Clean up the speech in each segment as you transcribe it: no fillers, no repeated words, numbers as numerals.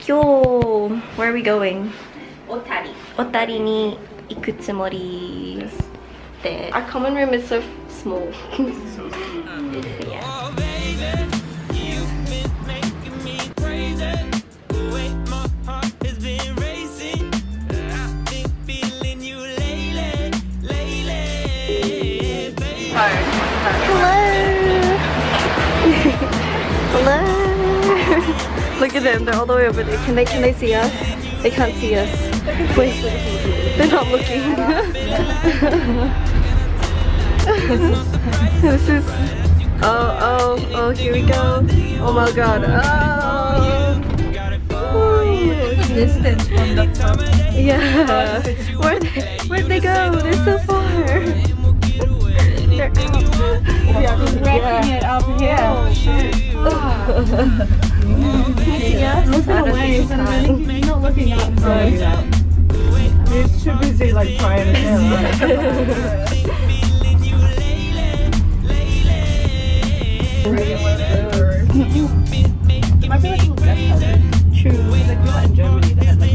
Where are we going? Otari. Otari ni iku tsumori. Yes. Our common room is so small. Yeah. Hello. Look at them, they're all the way over there. Can they see us? They can't see us. Wait, they're not looking. This is oh, here we go. Oh my god. Distance from the top. Yeah. Where'd they go? They're so far. They're out. We are wrecking it up here. Yes. Look away. You're not looking outside. He's too busy like trying to tell. Might be like a little less covered. True. They do that in Germany. They have like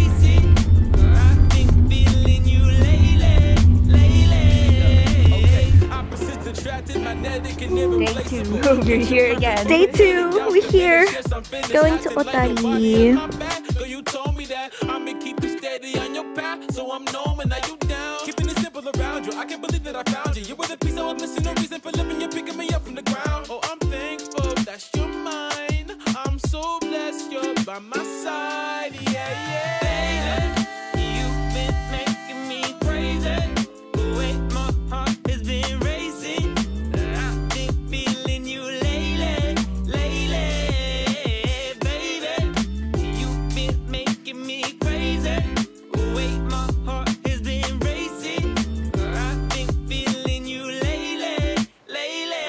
Day 2. We're here again. Day 2. We're here. Going to Otari. You told me that I'm gonna keep you steady on your path, so I'm knowing that you down. Keeping it simple around you. I can't believe that I found you. You were the piece I was missing, no reason for living. You're picking me up from the ground. Oh, I'm thankful that you're mine. I'm so blessed you're by my side. Yeah, yeah. Baby, you've been making me crazy. The way my heart has been racing. I've been feeling you lately, lately. Baby, you've been making me crazy. The way my heart has been racing. I've been feeling you lately, lately.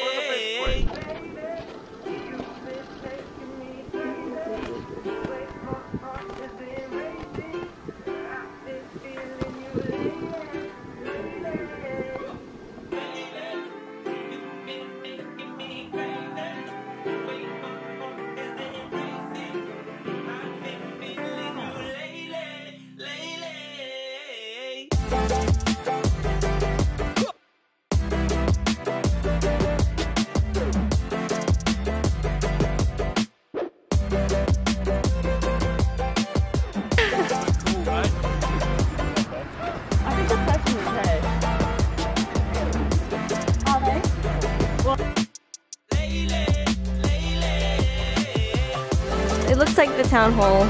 It looks like the town hall.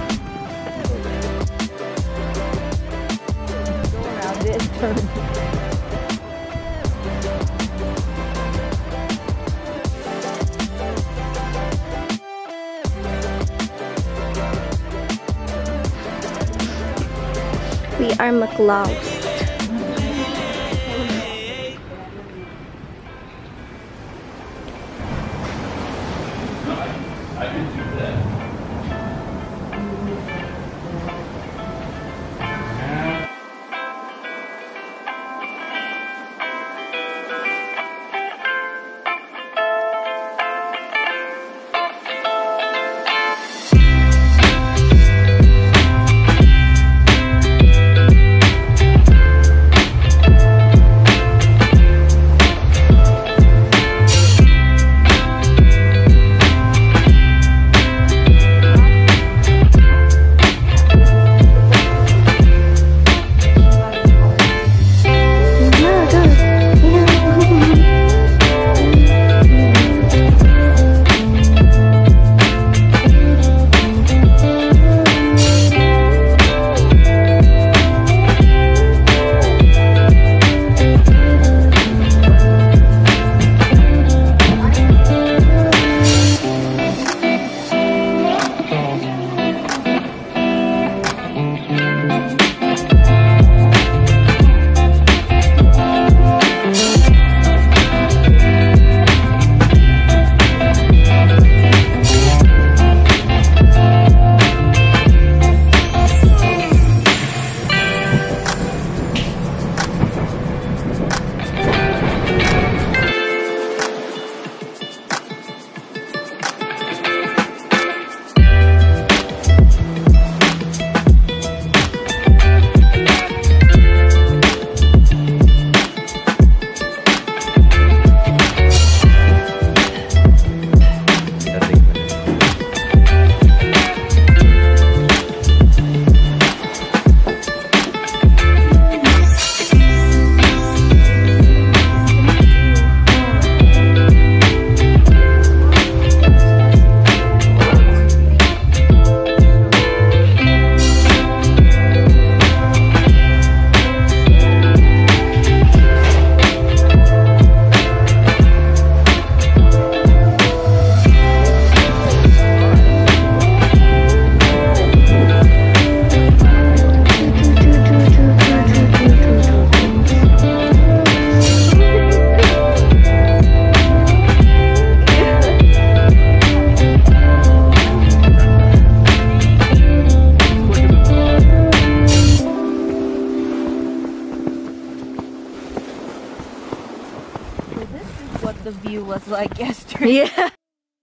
go around it. We are McLeod. this is what the view was like yesterday. Yeah.